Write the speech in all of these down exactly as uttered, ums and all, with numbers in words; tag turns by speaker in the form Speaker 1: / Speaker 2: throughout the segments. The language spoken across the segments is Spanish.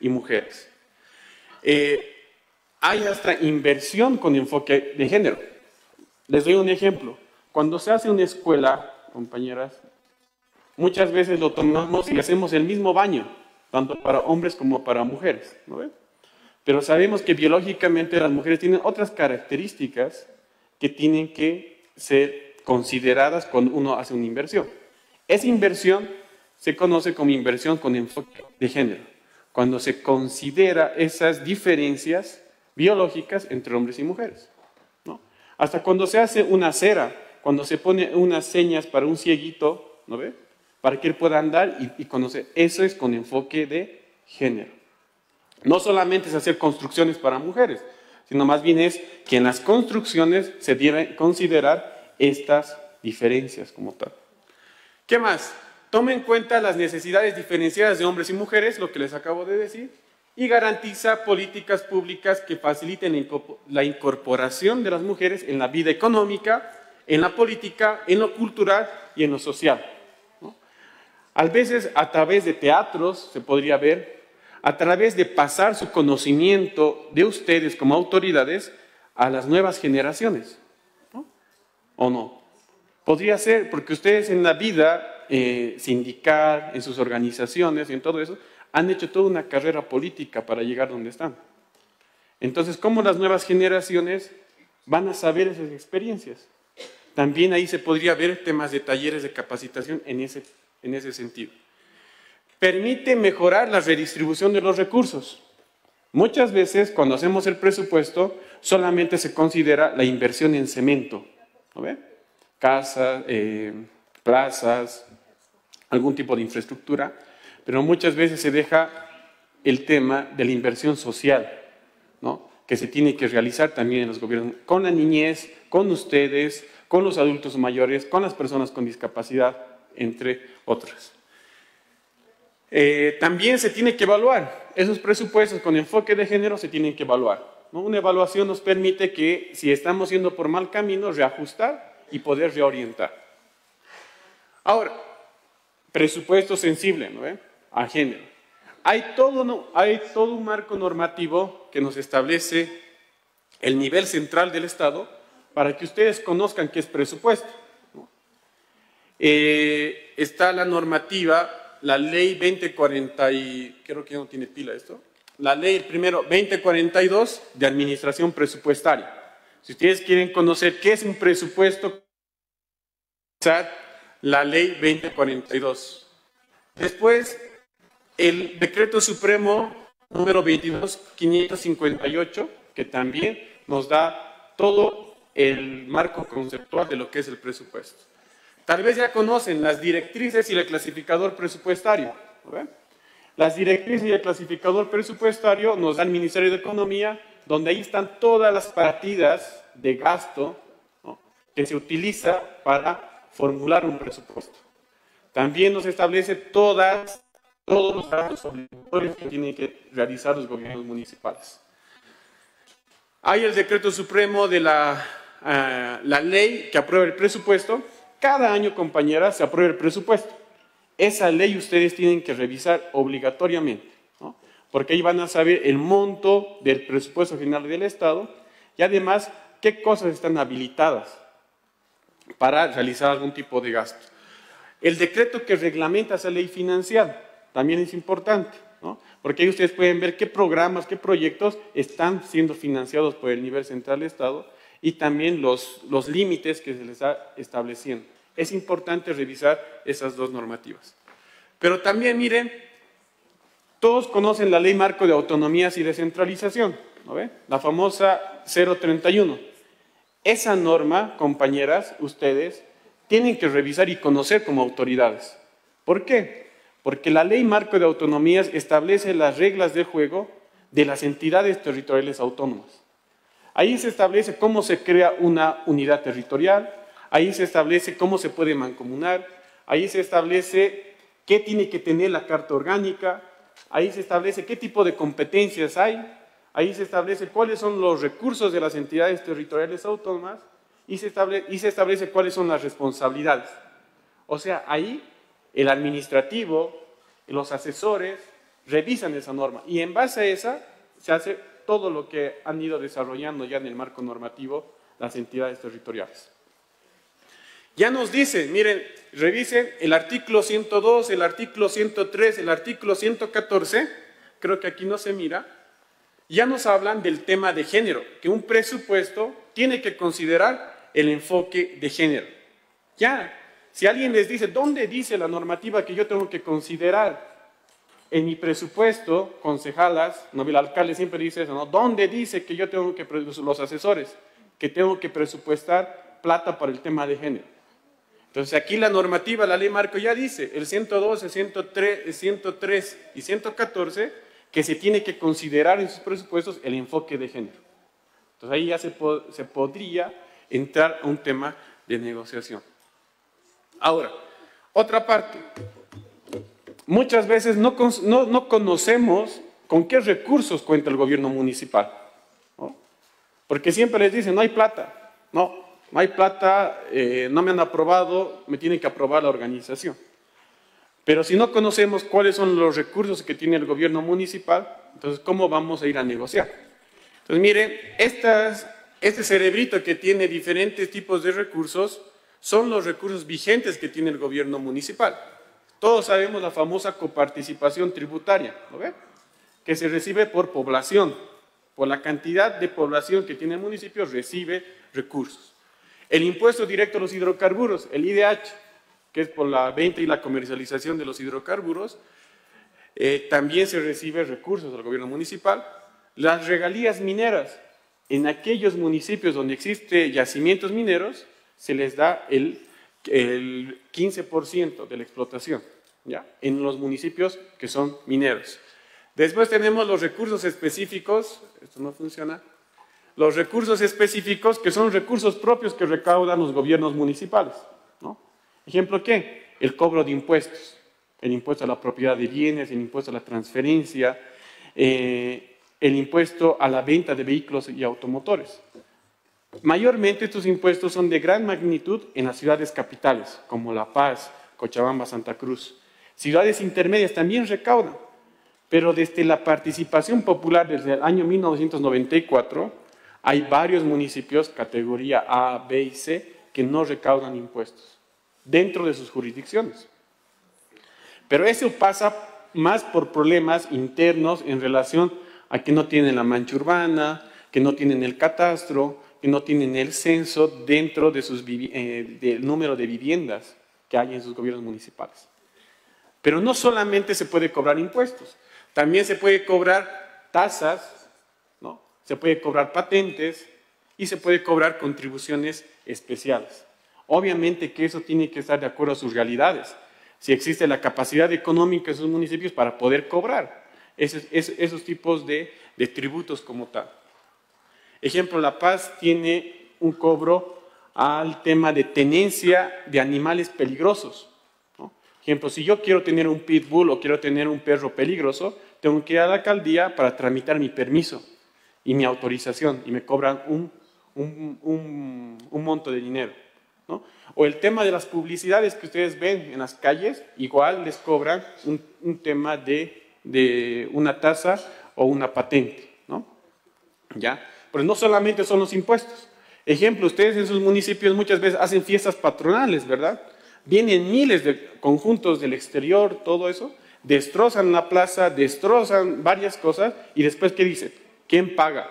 Speaker 1: y mujeres. Eh, hay hasta inversión con enfoque de género. Les doy un ejemplo. Cuando se hace una escuela, compañeras, muchas veces lo tomamos y hacemos el mismo baño, tanto para hombres como para mujeres, ¿no ven? Pero sabemos que biológicamente las mujeres tienen otras características que tienen que ser consideradas cuando uno hace una inversión. Esa inversión se conoce como inversión con enfoque de género, cuando se considera esas diferencias biológicas entre hombres y mujeres, ¿no? Hasta cuando se hace una acera, cuando se pone unas señas para un cieguito, ¿no ve? Para que él pueda andar y, y conocer. Eso es con enfoque de género. No solamente es hacer construcciones para mujeres, sino más bien es que en las construcciones se deben considerar estas diferencias como tal. ¿Qué más? Toma en cuenta las necesidades diferenciadas de hombres y mujeres, lo que les acabo de decir, y garantiza políticas públicas que faciliten la incorporación de las mujeres en la vida económica, en la política, en lo cultural y en lo social, ¿no? A veces a través de teatros se podría ver, a través de pasar su conocimiento de ustedes como autoridades a las nuevas generaciones, ¿no? ¿O no? Podría ser, porque ustedes en la vida eh, sindical, en sus organizaciones y en todo eso, han hecho toda una carrera política para llegar donde están. Entonces, ¿cómo las nuevas generaciones van a saber esas experiencias? También ahí se podría ver temas de talleres de capacitación en ese, en ese sentido. Permite mejorar la redistribución de los recursos. Muchas veces, cuando hacemos el presupuesto, solamente se considera la inversión en cemento, ¿no ve? Casas, eh, plazas, algún tipo de infraestructura, pero muchas veces se deja el tema de la inversión social, ¿no? Que se tiene que realizar también en los gobiernos, con la niñez, con ustedes, con los adultos mayores, con las personas con discapacidad, entre otras. Eh, también se tiene que evaluar, esos presupuestos con enfoque de género se tienen que evaluar, ¿no? Una evaluación nos permite que, si estamos yendo por mal camino, reajustar y poder reorientar. Ahora, presupuesto sensible, ¿no? ¿Eh? A género. Hay todo, ¿no? Hay todo un marco normativo que nos establece el nivel central del Estado para que ustedes conozcan qué es presupuesto, ¿no? Eh, está la normativa, la ley veinte cuarenta y, creo que ya no tiene pila esto, la ley primero veinte cuarenta y dos de administración presupuestaria. Si ustedes quieren conocer qué es un presupuesto, la ley veinte cuarenta y dos. Después, el decreto supremo número veintidós mil quinientos cincuenta y ocho, que también nos da todo el marco conceptual de lo que es el presupuesto. Tal vez ya conocen las directrices y el clasificador presupuestario, ¿no? Las directrices y el clasificador presupuestario nos da el Ministerio de Economía, donde ahí están todas las partidas de gasto, ¿no?, que se utiliza para formular un presupuesto. También nos establece todas, todos los gastos obligatorios que tienen que realizar los gobiernos municipales. Hay el decreto supremo de la, uh, la ley que aprueba el presupuesto. Cada año, compañeras, se aprueba el presupuesto. Esa ley ustedes tienen que revisar obligatoriamente, ¿no? Porque ahí van a saber el monto del presupuesto general del Estado y además qué cosas están habilitadas para realizar algún tipo de gasto. El decreto que reglamenta esa ley financiera también es importante, ¿no? Porque ahí ustedes pueden ver qué programas, qué proyectos están siendo financiados por el nivel central del Estado y también los, los límites que se les está estableciendo. Es importante revisar esas dos normativas. Pero también, miren, todos conocen la Ley Marco de Autonomías y Descentralización, ¿no ve? La famosa cero treinta y uno. Esa norma, compañeras, ustedes tienen que revisar y conocer como autoridades. ¿Por qué? Porque la Ley Marco de Autonomías establece las reglas de juego de las entidades territoriales autónomas. Ahí se establece cómo se crea una unidad territorial, ahí se establece cómo se puede mancomunar, ahí se establece qué tiene que tener la Carta Orgánica, ahí se establece qué tipo de competencias hay, ahí se establece cuáles son los recursos de las entidades territoriales autónomas y se establece, y se establece cuáles son las responsabilidades. O sea, ahí el administrativo, los asesores revisan esa norma y en base a esa se hace todo lo que han ido desarrollando ya en el marco normativo las entidades territoriales. Ya nos dicen, miren, revisen el artículo ciento dos, el artículo ciento tres, el artículo ciento catorce, creo que aquí no se mira, ya nos hablan del tema de género, que un presupuesto tiene que considerar el enfoque de género. Ya, si alguien les dice, ¿dónde dice la normativa que yo tengo que considerar en mi presupuesto, concejalas, no, el alcalde siempre dice eso, ¿no? ¿Dónde dice que yo tengo que, los asesores, que tengo que presupuestar plata para el tema de género? Entonces aquí la normativa, la ley marco ya dice, el ciento doce, ciento tres, ciento tres y ciento catorce, que se tiene que considerar en sus presupuestos el enfoque de género. Entonces ahí ya se, po se podría entrar a un tema de negociación. Ahora, otra parte. Muchas veces no, no, no conocemos con qué recursos cuenta el gobierno municipal, ¿no? Porque siempre les dicen, no hay plata, no, no hay plata, eh, no me han aprobado, me tienen que aprobar la organización. Pero si no conocemos cuáles son los recursos que tiene el gobierno municipal, entonces ¿cómo vamos a ir a negociar? Entonces miren, estas, este cerebrito que tiene diferentes tipos de recursos son los recursos vigentes que tiene el gobierno municipal. Todos sabemos la famosa coparticipación tributaria, ¿no ve? Que se recibe por población, por la cantidad de población que tiene el municipio recibe recursos. El impuesto directo a los hidrocarburos, el I D H, que es por la venta y la comercialización de los hidrocarburos, eh, también se recibe recursos del gobierno municipal. Las regalías mineras, en aquellos municipios donde existen yacimientos mineros, se les da el el quince por ciento de la explotación, ¿ya? En los municipios que son mineros. Después tenemos los recursos específicos, esto no funciona, los recursos específicos que son recursos propios que recaudan los gobiernos municipales, ¿no? Ejemplo, ¿qué? El cobro de impuestos, el impuesto a la propiedad de bienes, el impuesto a la transferencia, eh, el impuesto a la venta de vehículos y automotores. Mayormente estos impuestos son de gran magnitud en las ciudades capitales, como La Paz, Cochabamba, Santa Cruz. Ciudades intermedias también recaudan, pero desde la participación popular desde el año mil novecientos noventa y cuatro, hay varios municipios, categoría A, B y C, que no recaudan impuestos dentro de sus jurisdicciones. Pero eso pasa más por problemas internos en relación a que no tienen la mancha urbana, que no tienen el catastro, que no tienen el censo dentro de sus, eh, del número de viviendas que hay en sus gobiernos municipales. Pero no solamente se puede cobrar impuestos, también se puede cobrar tasas, ¿no? Se puede cobrar patentes y se puede cobrar contribuciones especiales. Obviamente que eso tiene que estar de acuerdo a sus realidades. Si existe la capacidad económica de sus municipios para poder cobrar esos, esos, esos tipos de, de tributos como tal. Ejemplo, La Paz tiene un cobro al tema de tenencia de animales peligrosos, ¿no? Ejemplo, si yo quiero tener un pitbull o quiero tener un perro peligroso, tengo que ir a la alcaldía para tramitar mi permiso y mi autorización y me cobran un, un, un, un monto de dinero, ¿no? O el tema de las publicidades que ustedes ven en las calles, igual les cobran un, un tema de, de una tasa o una patente, ¿no? ¿Ya? Pero no solamente son los impuestos. Ejemplo, ustedes en sus municipios muchas veces hacen fiestas patronales, ¿verdad? Vienen miles de conjuntos del exterior, todo eso, destrozan la plaza, destrozan varias cosas y después, ¿qué dicen? ¿Quién paga?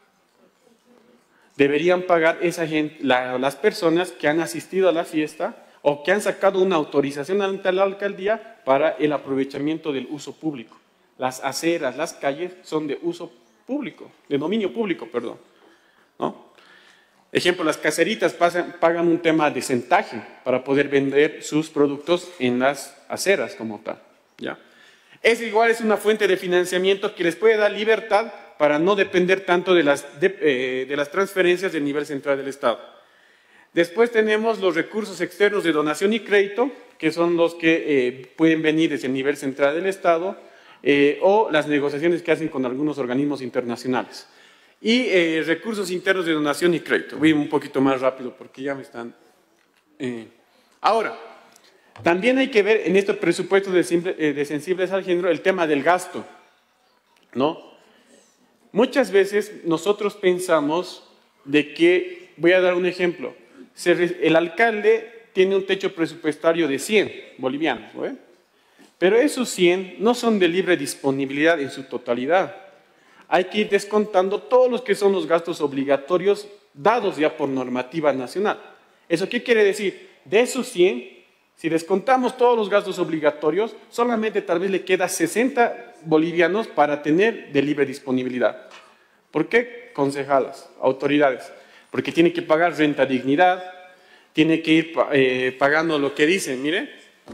Speaker 1: Deberían pagar esa gente, la, las personas que han asistido a la fiesta o que han sacado una autorización ante la alcaldía para el aprovechamiento del uso público. Las aceras, las calles son de uso público, de dominio público, perdón, ¿no? Ejemplo, las caseritas pasan, pagan un tema de centaje para poder vender sus productos en las aceras como tal, ¿ya? Es igual, es una fuente de financiamiento que les puede dar libertad para no depender tanto de las, de, eh, de las transferencias del nivel central del Estado. Después tenemos los recursos externos de donación y crédito, que son los que eh, pueden venir desde el nivel central del Estado, eh, o las negociaciones que hacen con algunos organismos internacionales. Y eh, recursos internos de donación y crédito. Voy un poquito más rápido porque ya me están... Eh. Ahora, También hay que ver en estos presupuestos de, simple, eh, de sensibles al género el tema del gasto, ¿no? Muchas veces nosotros pensamos de que, voy a dar un ejemplo, se, el alcalde tiene un techo presupuestario de cien bolivianos, ¿no? Pero esos cien no son de libre disponibilidad en su totalidad. Hay que ir descontando todos los que son los gastos obligatorios dados ya por normativa nacional. ¿Eso qué quiere decir? De esos cien, si descontamos todos los gastos obligatorios, solamente tal vez le queda sesenta bolivianos para tener de libre disponibilidad. ¿Por qué? Concejalas, autoridades. Porque tiene que pagar renta dignidad, tiene que ir eh, pagando lo que dicen, mire,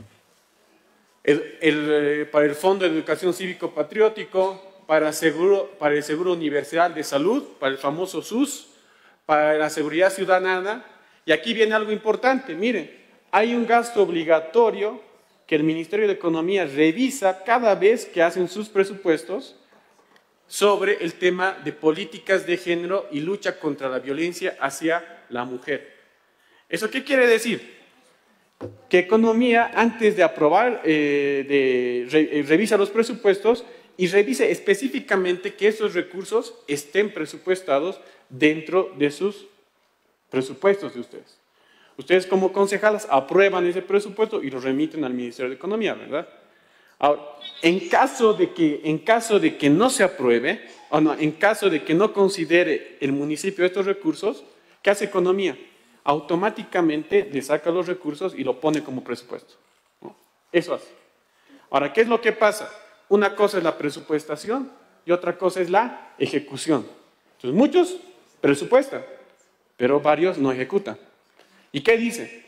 Speaker 1: el, el, eh, para el Fondo de Educación Cívico-Patriótico, para, seguro, para el Seguro Universal de Salud, para el famoso S U S, para la Seguridad Ciudadana. Y aquí viene algo importante, miren, hay un gasto obligatorio que el Ministerio de Economía revisa cada vez que hacen sus presupuestos sobre el tema de políticas de género y lucha contra la violencia hacia la mujer. ¿Eso qué quiere decir? Que Economía, antes de aprobar, eh, de, re, revisa los presupuestos y revise específicamente que esos recursos estén presupuestados dentro de sus presupuestos de ustedes. Ustedes como concejalas aprueban ese presupuesto y lo remiten al Ministerio de Economía, ¿verdad? Ahora, en caso de que, en caso de que no se apruebe, o no, en caso de que no considere el municipio estos recursos, ¿qué hace Economía? Automáticamente le saca los recursos y lo pone como presupuesto, ¿no? Eso hace. Ahora, ¿qué es lo que pasa? Una cosa es la presupuestación y otra cosa es la ejecución. Entonces, muchos presupuestan, pero varios no ejecutan. ¿Y qué dice?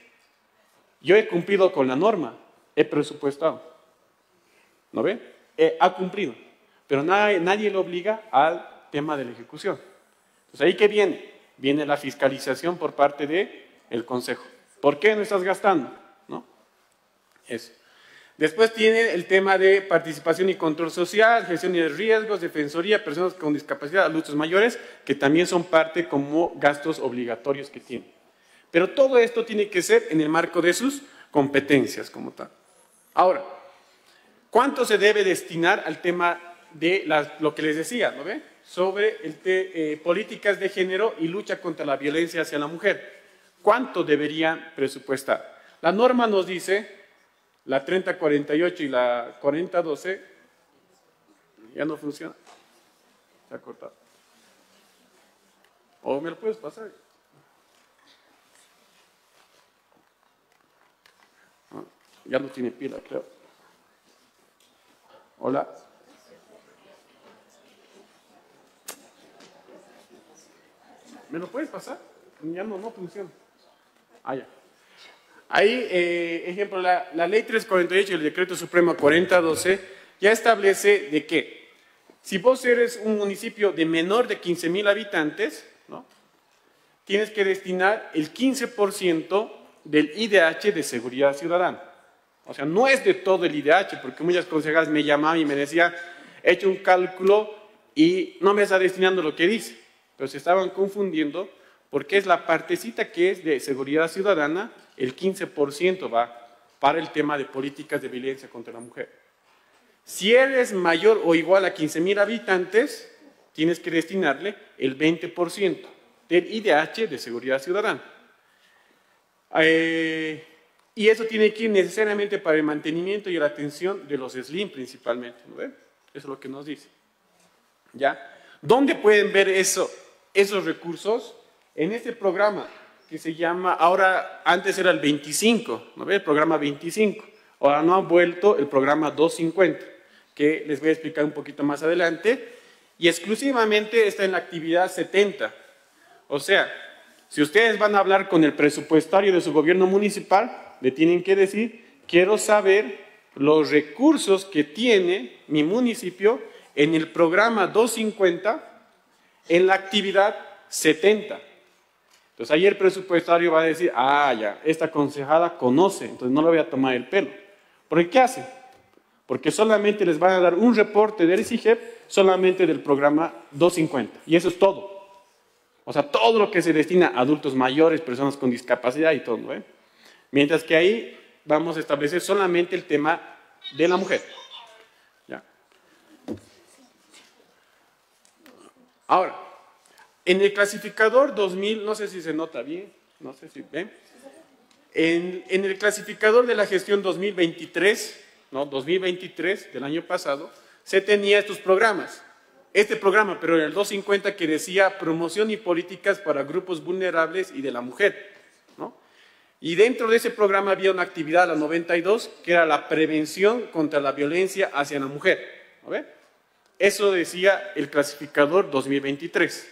Speaker 1: Yo he cumplido con la norma, he presupuestado. ¿No ve? Eh, ha cumplido, pero nadie, nadie le obliga al tema de la ejecución. Entonces, ¿ahí qué viene? Viene la fiscalización por parte del Consejo. ¿Por qué no estás gastando? ¿No? Eso. Después tiene el tema de participación y control social, gestión de riesgos, defensoría, personas con discapacidad, adultos mayores, que también son parte como gastos obligatorios que tienen. Pero todo esto tiene que ser en el marco de sus competencias como tal. Ahora, ¿cuánto se debe destinar al tema de las, lo que les decía, ¿no ve? Sobre el te, eh, políticas de género y lucha contra la violencia hacia la mujer? ¿Cuánto deberían presupuestar? La norma nos dice, la treinta cuarenta y ocho y la cuarenta doce, ya no funciona. Se ha cortado. ¿O me lo puedes pasar? Ya no tiene pila, creo. Hola. ¿Me lo puedes pasar? Ya no, no funciona. Ah, ya. Ahí, eh, ejemplo, la, la ley trescientos cuarenta y ocho y el decreto supremo cuarenta doce ya establece de que si vos eres un municipio de menor de quince mil habitantes, ¿no?, tienes que destinar el quince por ciento del I D H de seguridad ciudadana. O sea, no es de todo el I D H, porque muchas consejeras me llamaban y me decían, he hecho un cálculo y no me está destinando lo que dice. Pero se estaban confundiendo porque es la partecita que es de seguridad ciudadana, el quince por ciento va para el tema de políticas de violencia contra la mujer. Si eres mayor o igual a quince mil habitantes, tienes que destinarle el veinte por ciento del I D H de seguridad ciudadana. Eh, Y eso tiene que ir necesariamente para el mantenimiento y la atención de los S L I M principalmente, ¿no ven? Eso es lo que nos dice. ¿Ya? ¿Dónde pueden ver eso, esos recursos? En este programa que se llama, ahora, antes era el veinticinco, ¿no ven? El programa veinticinco. Ahora no ha vuelto el programa doscientos cincuenta, que les voy a explicar un poquito más adelante, y exclusivamente está en la actividad setenta. O sea, si ustedes van a hablar con el presupuestario de su gobierno municipal, le tienen que decir, quiero saber los recursos que tiene mi municipio en el programa doscientos cincuenta, en la actividad setenta. Entonces ahí el presupuestario va a decir, ah, ya, esta concejala conoce, entonces no le voy a tomar el pelo. ¿Por qué hace? Porque solamente les van a dar un reporte del C I G E P solamente del programa doscientos cincuenta, y eso es todo. O sea, todo lo que se destina a adultos mayores, personas con discapacidad y todo, ¿no? Mientras que ahí vamos a establecer solamente el tema de la mujer. ¿Ya? Ahora, en el clasificador dos mil, no sé si se nota bien, no sé si ven, en, en el clasificador de la gestión dos mil veintitrés, ¿no? dos mil veintitrés del año pasado, se tenía estos programas. Este programa, pero era el doscientos cincuenta, que decía promoción y políticas para grupos vulnerables y de la mujer, ¿no? Y dentro de ese programa había una actividad, la noventa y dos, que era la prevención contra la violencia hacia la mujer, ¿no ve? Eso decía el clasificador dos mil veintitrés.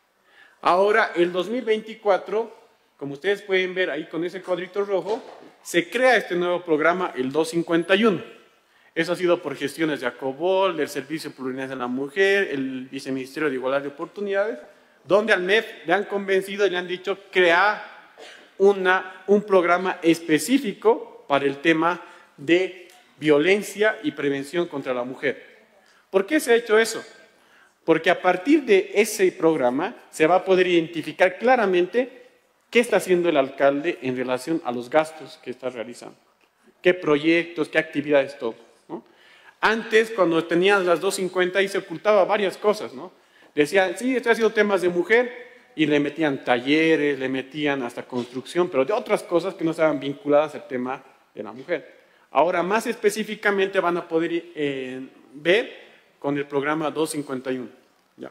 Speaker 1: Ahora, el dos mil veinticuatro, como ustedes pueden ver ahí con ese cuadrito rojo, se crea este nuevo programa, el doscientos cincuenta y uno. Eso ha sido por gestiones de ACOBOL, del Servicio Plurianual de la Mujer, el Viceministerio de Igualdad de Oportunidades, donde al M E F le han convencido y le han dicho crear una, un programa específico para el tema de violencia y prevención contra la mujer. ¿Por qué se ha hecho eso? Porque a partir de ese programa se va a poder identificar claramente qué está haciendo el alcalde en relación a los gastos que está realizando, qué proyectos, qué actividades, todo, ¿no? Antes, cuando tenían las doscientos cincuenta, ahí se ocultaba varias cosas, ¿no? Decían, sí, estoy haciendo temas de mujer, y le metían talleres, le metían hasta construcción, pero de otras cosas que no estaban vinculadas al tema de la mujer. Ahora, más específicamente, van a poder eh, ver con el programa doscientos cincuenta y uno. Ya.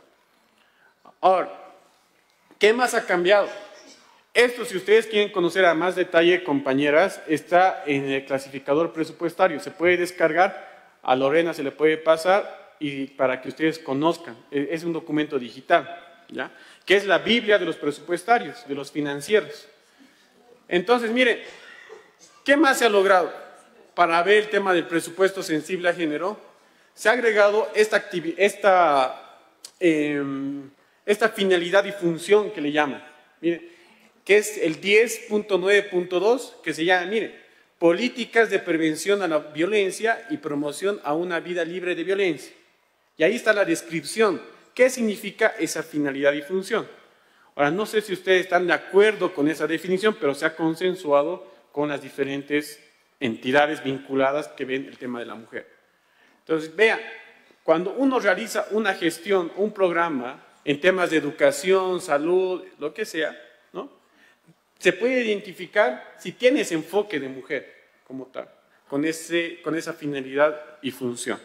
Speaker 1: Ahora, ¿qué más ha cambiado? Esto, si ustedes quieren conocer a más detalle, compañeras, está en el clasificador presupuestario. Se puede descargar, a Lorena se le puede pasar y para que ustedes conozcan. Es un documento digital, ¿ya? Que es la Biblia de los presupuestarios, de los financieros. Entonces, miren, ¿qué más se ha logrado para ver el tema del presupuesto sensible a género? Se ha agregado esta, esta, eh, esta finalidad y función que le llaman, miren, que es el diez punto nueve punto dos, que se llama, miren, políticas de prevención a la violencia y promoción a una vida libre de violencia. Y ahí está la descripción. ¿Qué significa esa finalidad y función? Ahora, no sé si ustedes están de acuerdo con esa definición, pero se ha consensuado con las diferentes entidades vinculadas que ven el tema de la mujer. Entonces, vean, cuando uno realiza una gestión, un programa en temas de educación, salud, lo que sea, ¿no? Se puede identificar si tiene ese enfoque de mujer como tal, con, ese, con esa finalidad y función.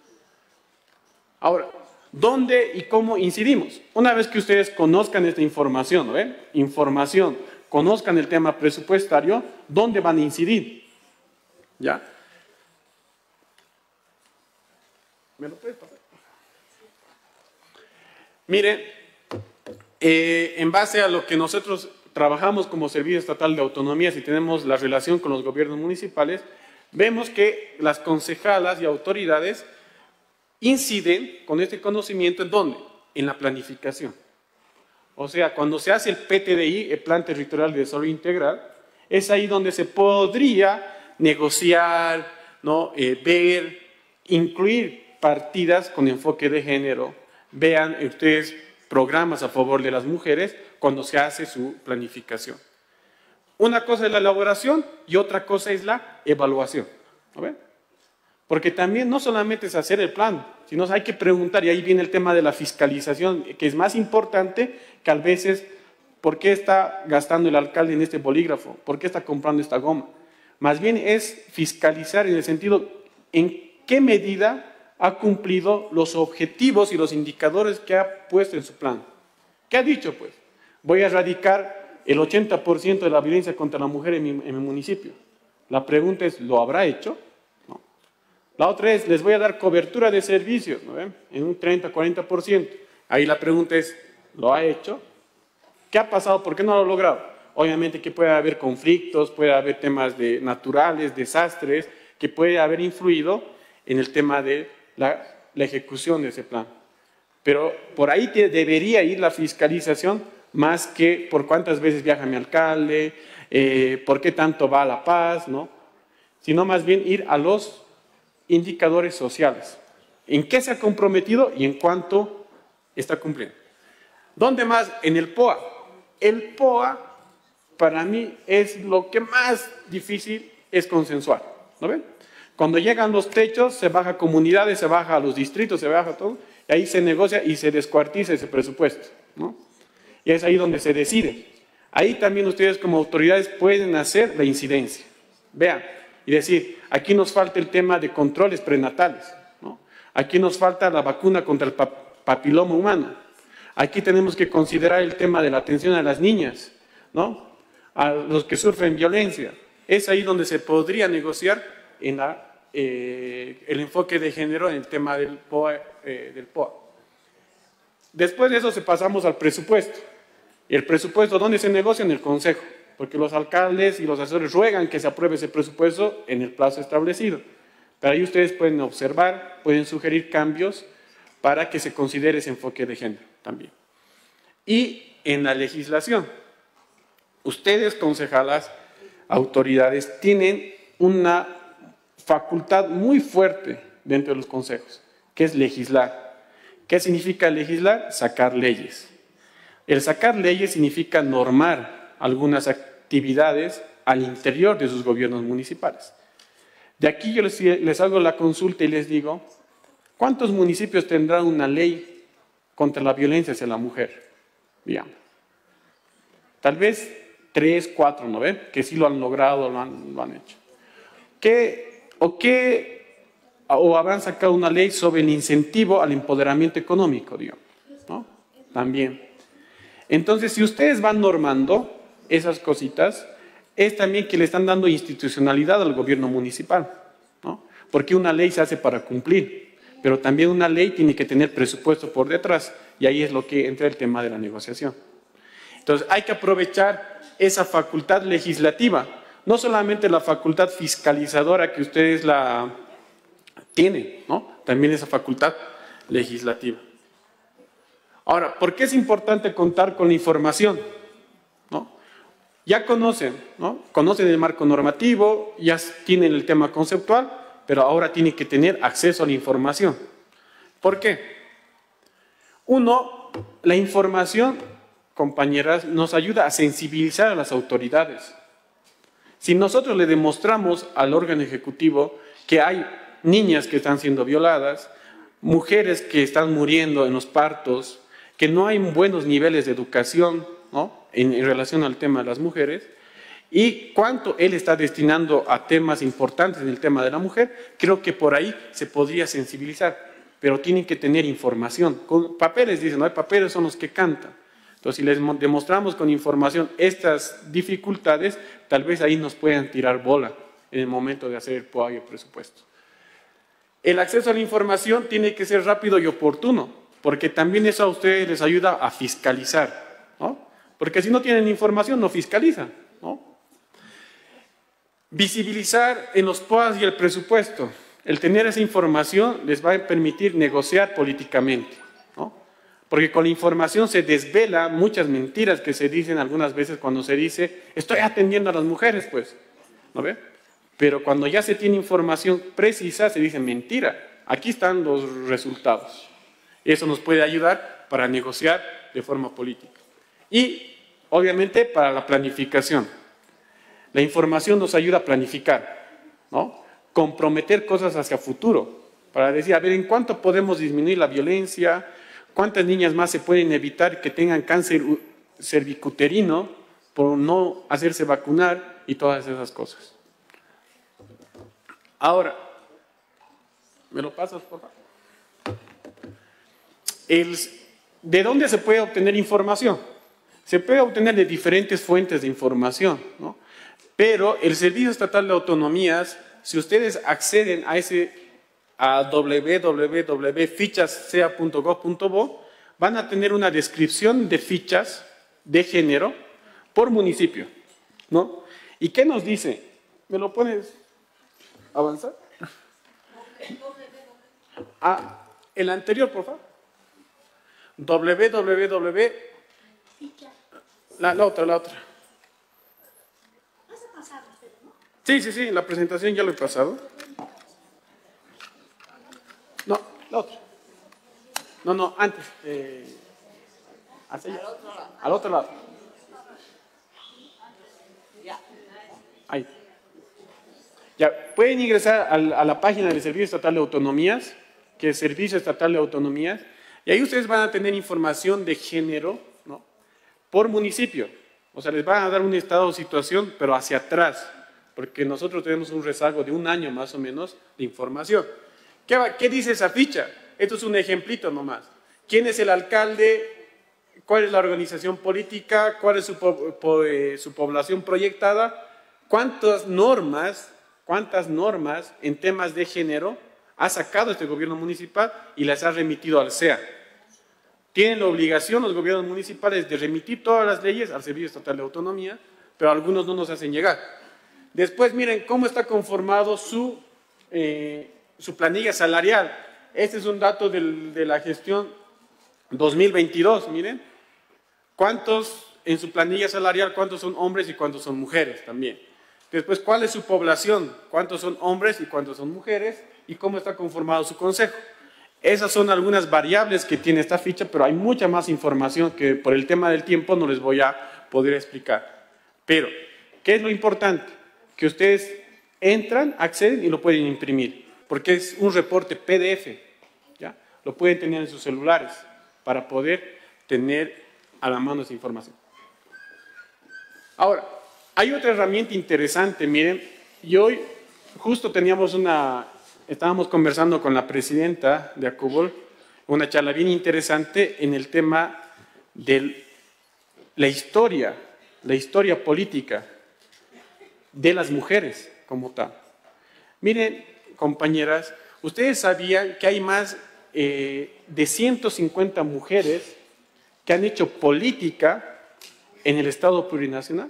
Speaker 1: Ahora, ¿dónde y cómo incidimos? Una vez que ustedes conozcan esta información, ¿ven? Información, conozcan el tema presupuestario, ¿dónde van a incidir? ¿Ya? ¿Me lo puedes pasar? Miren, eh, en base a lo que nosotros trabajamos como Servicio Estatal de Autonomías y tenemos la relación con los gobiernos municipales, vemos que las concejalas y autoridades inciden con este conocimiento ¿en dónde? En la planificación. O sea, cuando se hace el P T D I, el Plan Territorial de Desarrollo Integral, es ahí donde se podría negociar, ¿no? eh, ver, incluir partidas con enfoque de género. Vean ustedes programas a favor de las mujeres cuando se hace su planificación. Una cosa es la elaboración y otra cosa es la evaluación. ¿No ven? Porque también no solamente es hacer el plan, sino hay que preguntar, y ahí viene el tema de la fiscalización, que es más importante que a veces, ¿por qué está gastando el alcalde en este bolígrafo? ¿Por qué está comprando esta goma? Más bien es fiscalizar en el sentido, ¿en qué medida ha cumplido los objetivos y los indicadores que ha puesto en su plan? ¿Qué ha dicho? Pues, voy a erradicar el ochenta por ciento de la violencia contra la mujer en mi, en mi municipio. La pregunta es, ¿lo habrá hecho? No. La otra es, les voy a dar cobertura de servicios, ¿no ven? En un treinta a cuarenta por ciento. Ahí la pregunta es, ¿lo ha hecho? ¿Qué ha pasado? ¿Por qué no lo ha logrado? Obviamente que puede haber conflictos, puede haber temas de naturales, desastres, que puede haber influido en el tema de la, la ejecución de ese plan. Pero por ahí te, debería ir la fiscalización más que por cuántas veces viaja mi alcalde, eh, por qué tanto va a La Paz, ¿no? Sino más bien ir a los indicadores sociales. ¿En qué se ha comprometido y en cuánto está cumpliendo? ¿Dónde más? En el P O A. El P O A para mí es lo que más difícil es consensual, ¿no ven? Cuando llegan los techos, se baja a comunidades, se baja a los distritos, se baja todo, y ahí se negocia y se descuartiza ese presupuesto, ¿no? Y es ahí donde se decide. Ahí también ustedes como autoridades pueden hacer la incidencia. Vean, y decir, aquí nos falta el tema de controles prenatales, ¿no? Aquí nos falta la vacuna contra el papiloma humano. Aquí tenemos que considerar el tema de la atención a las niñas, ¿no? A los que sufren violencia. Es ahí donde se podría negociar en la, eh, el enfoque de género en el tema del P O A, eh, del P O A. Después de eso se pasamos al presupuesto. Y el presupuesto, ¿dónde se negocia? En el Consejo, porque los alcaldes y los asesores ruegan que se apruebe ese presupuesto en el plazo establecido. Pero ahí ustedes pueden observar, pueden sugerir cambios para que se considere ese enfoque de género también. Y en la legislación, ustedes, concejalas, autoridades, tienen una facultad muy fuerte dentro de los consejos, que es legislar. ¿Qué significa legislar? Sacar leyes. El sacar leyes significa normar algunas actividades al interior de sus gobiernos municipales. De aquí yo les, les hago la consulta y les digo, ¿cuántos municipios tendrán una ley contra la violencia hacia la mujer? Digamos. Tal vez tres, cuatro, ¿no ven? Que sí lo han logrado, lo han, lo han hecho. ¿Qué, o, qué, o habrán sacado una ley sobre el incentivo al empoderamiento económico, digamos, ¿no? También. Entonces, si ustedes van normando esas cositas, es también que le están dando institucionalidad al gobierno municipal, ¿no? Porque una ley se hace para cumplir, pero también una ley tiene que tener presupuesto por detrás, y ahí es lo que entra el tema de la negociación. Entonces, hay que aprovechar esa facultad legislativa, no solamente la facultad fiscalizadora que ustedes la tienen, ¿no? También esa facultad legislativa. Ahora, ¿por qué es importante contar con la información? ¿No? Ya conocen, ¿no? Conocen el marco normativo, ya tienen el tema conceptual, pero ahora tienen que tener acceso a la información. ¿Por qué? Uno, la información, compañeras, nos ayuda a sensibilizar a las autoridades. Si nosotros le demostramos al órgano ejecutivo que hay niñas que están siendo violadas, mujeres que están muriendo en los partos, que no hay buenos niveles de educación, ¿no? en, en relación al tema de las mujeres, y cuánto él está destinando a temas importantes en el tema de la mujer, creo que por ahí se podría sensibilizar, pero tienen que tener información. Con papeles, dicen, ¿no? Papeles son los que cantan. Entonces, si les demostramos con información estas dificultades, tal vez ahí nos puedan tirar bola en el momento de hacer el P O A y el presupuesto. El acceso a la información tiene que ser rápido y oportuno, porque también eso a ustedes les ayuda a fiscalizar, ¿no? Porque si no tienen información, no fiscalizan, ¿no? Visibilizar en los P O As y el presupuesto. El tener esa información les va a permitir negociar políticamente, ¿no? Porque con la información se desvela muchas mentiras que se dicen algunas veces cuando se dice, estoy atendiendo a las mujeres, pues, ¿no ve? Pero cuando ya se tiene información precisa, se dice mentira. Aquí están los resultados. Eso nos puede ayudar para negociar de forma política. Y, obviamente, para la planificación. La información nos ayuda a planificar, ¿no? Comprometer cosas hacia futuro. Para decir, a ver, ¿en cuánto podemos disminuir la violencia? ¿Cuántas niñas más se pueden evitar que tengan cáncer cervicuterino por no hacerse vacunar? Y todas esas cosas. Ahora, ¿me lo pasas, por favor? El, ¿De dónde se puede obtener información? Se puede obtener de diferentes fuentes de información, ¿no? Pero el Servicio Estatal de Autonomías, si ustedes acceden a ese a w w w punto fichas c e a punto gov punto bo, van a tener una descripción de fichas de género por municipio, ¿no? ¿Y qué nos dice? ¿Me lo pones a avanzar? Ah, el anterior, por favor. www. La, la otra, la otra. Sí, sí, sí, la presentación ya lo he pasado. No, la otra. No, no, antes. Eh, hacia allá. Al otro lado. Ahí. Ya, pueden ingresar a la, a la página del Servicio Estatal de Autonomías, que es Servicio Estatal de Autonomías, y ahí ustedes van a tener información de género, ¿no?, por municipio. O sea, les van a dar un estado de situación, pero hacia atrás, porque nosotros tenemos un rezago de un año más o menos de información. ¿Qué, va, qué dice esa ficha? Esto es un ejemplito nomás. ¿Quién es el alcalde? ¿Cuál es la organización política? ¿Cuál es su, po, po, eh, su población proyectada? ¿Cuántas normas, cuántas normas en temas de género ha sacado este gobierno municipal y las ha remitido al C E A? Tienen la obligación los gobiernos municipales de remitir todas las leyes al Servicio Estatal de Autonomía, pero algunos no nos hacen llegar. Después, miren cómo está conformado su, eh, su planilla salarial. Este es un dato del, de la gestión dos mil veintidós, miren. ¿Cuántos en su planilla salarial, cuántos son hombres y cuántos son mujeres también? Después, ¿cuál es su población? ¿Cuántos son hombres y cuántos son mujeres? ¿Y cómo está conformado su consejo? Esas son algunas variables que tiene esta ficha, pero hay mucha más información que por el tema del tiempo no les voy a poder explicar. Pero, ¿qué es lo importante? Que ustedes entran, acceden y lo pueden imprimir, porque es un reporte P D F, ¿ya? Lo pueden tener en sus celulares para poder tener a la mano esa información. Ahora, hay otra herramienta interesante, miren, y hoy justo teníamos una... Estábamos conversando con la presidenta de ACOBOL, una charla bien interesante en el tema de la historia, la historia política de las mujeres como tal. Miren, compañeras, ustedes sabían que hay más eh, de ciento cincuenta mujeres que han hecho política en el Estado plurinacional.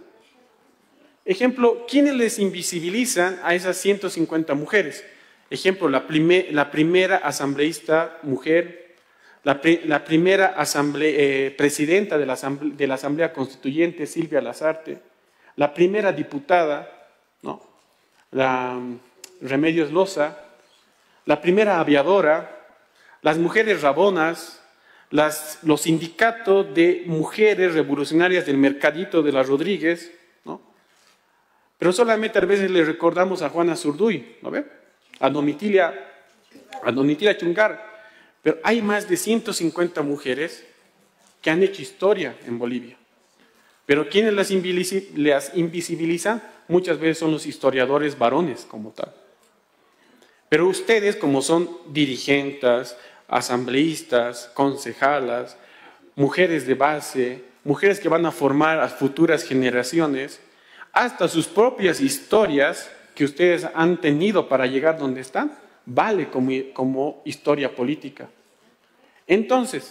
Speaker 1: Ejemplo, ¿quiénes les invisibilizan a esas ciento cincuenta mujeres? Ejemplo, la, primer, la primera asambleísta mujer, la, la primera asamble, eh, presidenta de la, asamble, de la Asamblea Constituyente, Silvia Lazarte, la primera diputada, ¿no?, la Remedios Loza, la primera aviadora, las mujeres rabonas, las, los sindicatos de mujeres revolucionarias del Mercadito de las Rodríguez, ¿no? Pero solamente a veces le recordamos a Juana Zurduy, ¿no ve? A Domitilia, a Domitilia Chungar, pero hay más de ciento cincuenta mujeres que han hecho historia en Bolivia. Pero quienes las invisibilizan muchas veces son los historiadores varones como tal. Pero ustedes, como son dirigentes, asambleístas, concejalas, mujeres de base, mujeres que van a formar a futuras generaciones, hasta sus propias historias que ustedes han tenido para llegar donde están, vale como, como historia política. Entonces,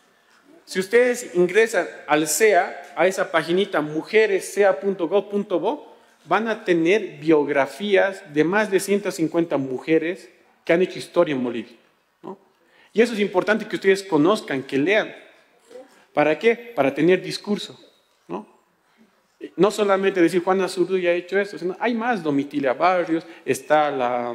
Speaker 1: si ustedes ingresan al C E A, a esa paginita mujeres c e a punto gob punto bo, van a tener biografías de más de ciento cincuenta mujeres que han hecho historia en Bolivia, ¿no? Y eso es importante que ustedes conozcan, que lean. ¿Para qué? Para tener discurso, ¿no? No solamente decir Juana Zurduy ha hecho eso, sino hay más, Domitilia Barrios, está la,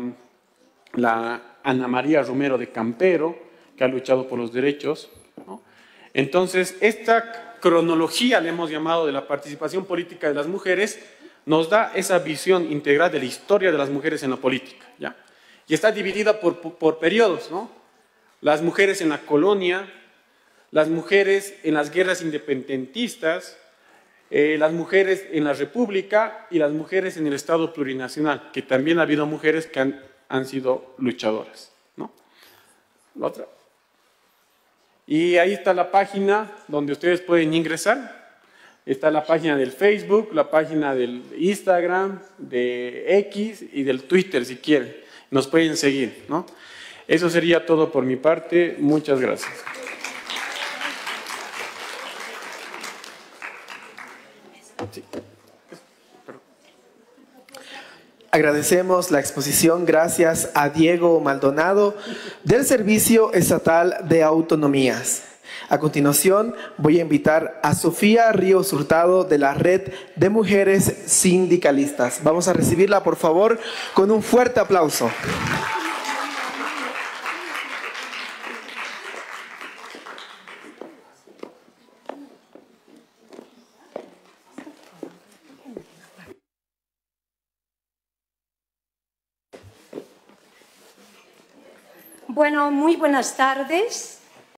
Speaker 1: la Ana María Romero de Campero, que ha luchado por los derechos, ¿no? Entonces, esta cronología, le hemos llamado, de la participación política de las mujeres, nos da esa visión integral de la historia de las mujeres en la política, ¿ya? Y está dividida por, por, por periodos, ¿no? Las mujeres en la colonia, las mujeres en las guerras independentistas, eh, las mujeres en la República y las mujeres en el Estado plurinacional, que también ha habido mujeres que han, han sido luchadoras, ¿no? La otra. Y ahí está la página donde ustedes pueden ingresar. Está la página del Facebook, la página del Instagram, de X y del Twitter, si quieren. Nos pueden seguir, ¿no? Eso sería todo por mi parte. Muchas gracias. Sí.
Speaker 2: Agradecemos la exposición, gracias a Diego Maldonado del Servicio Estatal de Autonomías. A continuación, voy a invitar a Sofía Ríos Hurtado de la Red de Mujeres Sindicalistas. Vamos a recibirla, por favor, con un fuerte aplauso.
Speaker 3: Bueno, muy buenas tardes.